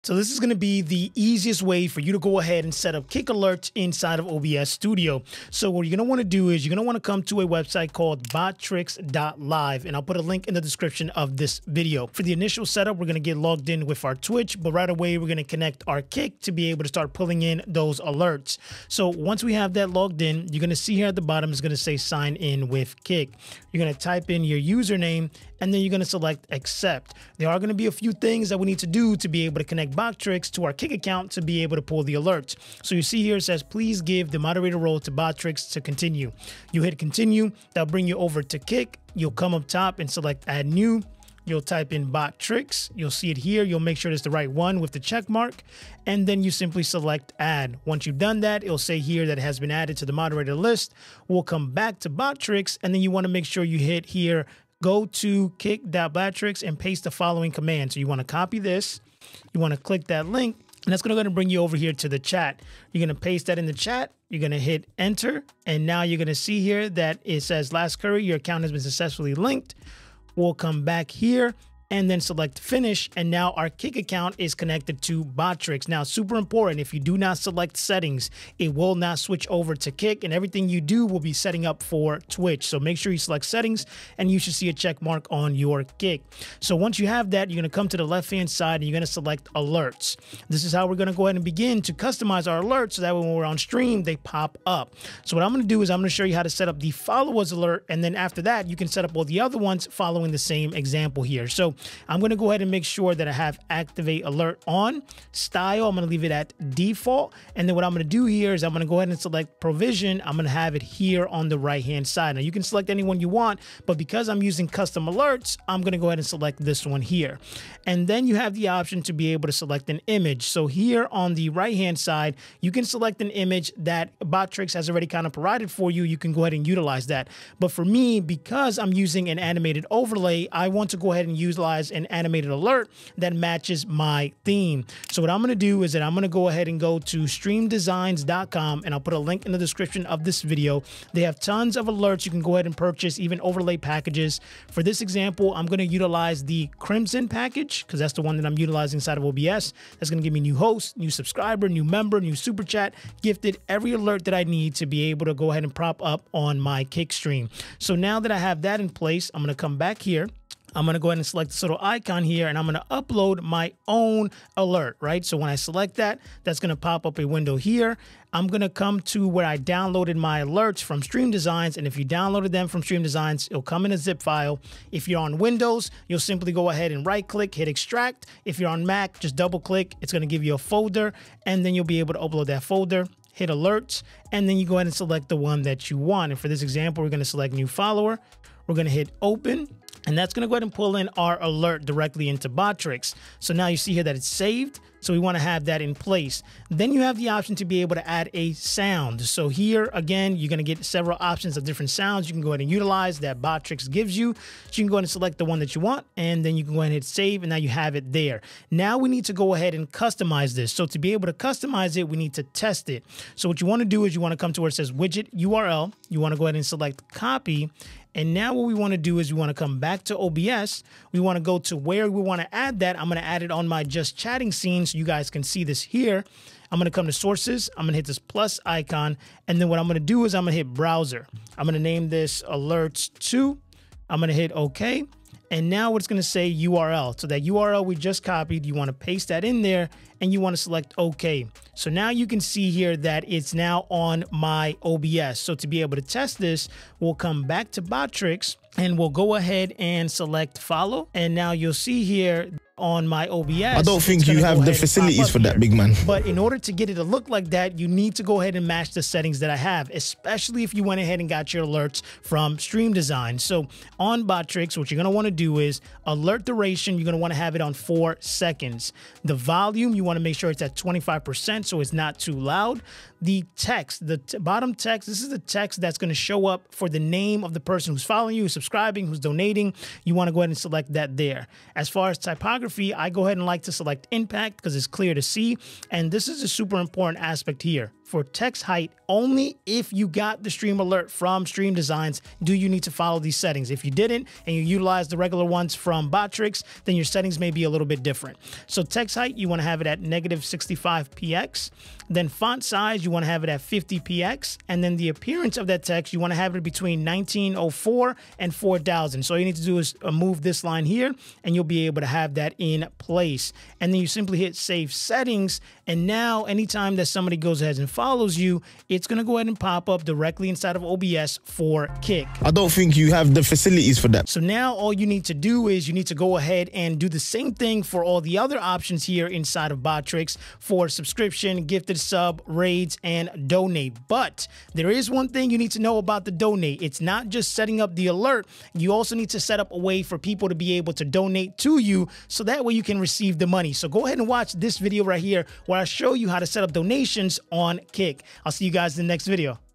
So this is going to be the easiest way for you to go ahead and set up kick alerts inside of OBS Studio. So what you're going to want to do is you're going to want to come to a website called BotRix.live, and I'll put a link in the description of this video. For the initial setup, we're going to get logged in with our Twitch, but right away we're going to connect our kick to be able to start pulling in those alerts. So once we have that logged in, you're going to see here at the bottom is going to say sign in with kick. You're going to type in your username, and then you're going to select accept. There are going to be a few things that we need to do to be able to connect BotRix to our kick account to be able to pull the alerts. So you see here it says, please give the moderator role to BotRix to continue. You hit continue. That'll bring you over to kick. You'll come up top and select add new. You'll type in BotRix. You'll see it here. You'll make sure it's the right one with the check mark. And then you simply select add. Once you've done that, it'll say here that it has been added to the moderator list. We'll come back to BotRix, and then you want to make sure you hit here, go to kick.botrix and paste the following command. So you want to copy this. You want to click that link, and that's going to go ahead and bring you over here to the chat. You're going to paste that in the chat. You're going to hit enter. And now you're going to see here that it says last query, your account has been successfully linked. We'll come back here and then select finish. And now our kick account is connected to BotRix. Now, super important, if you do not select settings, it will not switch over to kick, and everything you do will be setting up for Twitch. So make sure you select settings, and you should see a check mark on your kick. So once you have that, you're going to come to the left-hand side and you're going to select alerts. This is how we're going to go ahead and begin to customize our alerts so that when we're on stream, they pop up. So what I'm going to do is I'm going to show you how to set up the followers alert, and then after that, you can set up all the other ones following the same example here. So I'm going to go ahead and make sure that I have activate alert on. Style, I'm going to leave it at default. And then what I'm going to do here is I'm going to go ahead and select provision. I'm going to have it here on the right hand side. Now you can select anyone you want, but because I'm using custom alerts, I'm going to go ahead and select this one here. And then you have the option to be able to select an image. So here on the right hand side, you can select an image that BotRix has already kind of provided for you. You can go ahead and utilize that. But for me, because I'm using an animated overlay, I want to go ahead and utilize an animated alert that matches my theme. So what I'm going to do is that I'm going to go ahead and go to streamdesigns.com, and I'll put a link in the description of this video. They have tons of alerts you can go ahead and purchase, even overlay packages. For this example, I'm going to utilize the Crimson package because that's the one that I'm utilizing inside of OBS. That's going to give me new host, new subscriber, new member, new super chat, gifted, every alert that I need to be able to go ahead and prop up on my kick stream. So now that I have that in place, I'm going to come back here. I'm going to go ahead and select this little icon here, and I'm going to upload my own alert, right? So when I select that, that's going to pop up a window here. I'm going to come to where I downloaded my alerts from Stream Designs, and if you downloaded them from Stream Designs, it'll come in a zip file. If you're on Windows, you'll simply go ahead and right-click, hit extract. If you're on Mac, just double-click. It's going to give you a folder, and then you'll be able to upload that folder. Hit alerts, and then you go ahead and select the one that you want. And for this example, we're going to select new follower. We're going to hit open, and that's going to go ahead and pull in our alert directly into BotRix. So now you see here that it's saved. So we want to have that in place. Then you have the option to be able to add a sound. So here, again, you're going to get several options of different sounds you can go ahead and utilize that BotRix gives you. So you can go ahead and select the one that you want, and then you can go ahead and hit save, and now you have it there. Now we need to go ahead and customize this. So to be able to customize it, we need to test it. So what you want to do is you want to come to where it says widget URL. You want to go ahead and select copy. And now what we want to do is we want to come back to OBS. We want to go to where we want to add that. I'm going to add it on my just chatting scene so you guys can see this here. I'm going to come to sources. I'm going to hit this plus icon. And then what I'm going to do is I'm going to hit browser. I'm going to name this alerts 2. I'm going to hit OK. And now it's going to say URL. So that URL we just copied, you want to paste that in there, and you want to select OK. So now you can see here that it's now on my OBS. So to be able to test this, we'll come back to BotRix, and we'll go ahead and select follow. And now you'll see here on my OBS. I don't think you have the facilities for that, big man. But in order to get it to look like that, you need to go ahead and match the settings that I have, especially if you went ahead and got your alerts from Stream Design. So on BotRix, what you're going to want to do is alert duration. You're going to want to have it on 4 seconds. The volume, you want to make sure it's at 25% so it's not too loud. The text, the bottom text, this is the text that's going to show up for the name of the person who's following you, who's subscribing, who's donating. You want to go ahead and select that there. As far as typography, I go ahead and like to select impact because it's clear to see. And this is a super important aspect here. for text height, only if you got the stream alert from Stream Designs do you need to follow these settings. If you didn't and you utilize the regular ones from BotRix, then your settings may be a little bit different. So text height, you want to have it at -65px. Then font size, you want to have it at 50px. And then the appearance of that text, you want to have it between 1904 and 4000. So all you need to do is move this line here and you'll be able to have that in place. And then you simply hit save settings. And now anytime that somebody goes ahead and follows you, it's going to go ahead and pop up directly inside of OBS for Kick. I don't think you have the facilities for that. So now all you need to do is you need to go ahead and do the same thing for all the other options here inside of BotRix for subscription, gifted sub, raids, and donate. But there is one thing you need to know about the donate. It's not just setting up the alert. You also need to set up a way for people to be able to donate to you so that way you can receive the money. So go ahead and watch this video right here where I show you how to set up donations on Kick. I'll see you guys in the next video.